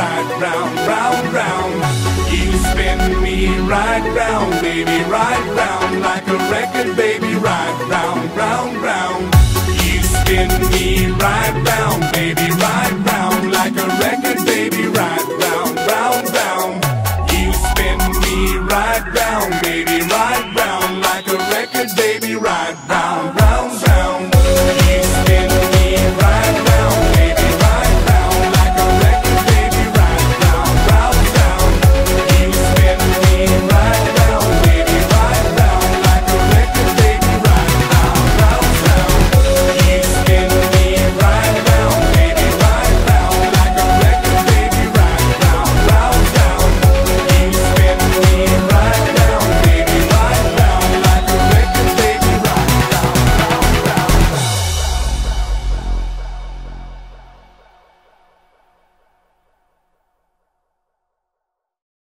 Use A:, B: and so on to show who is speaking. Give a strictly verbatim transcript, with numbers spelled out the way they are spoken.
A: right round, round, round. You spin me right round, baby, right round, like a record, baby, right round, round, round. You spin me right round, baby, right round, like a record, baby, right round.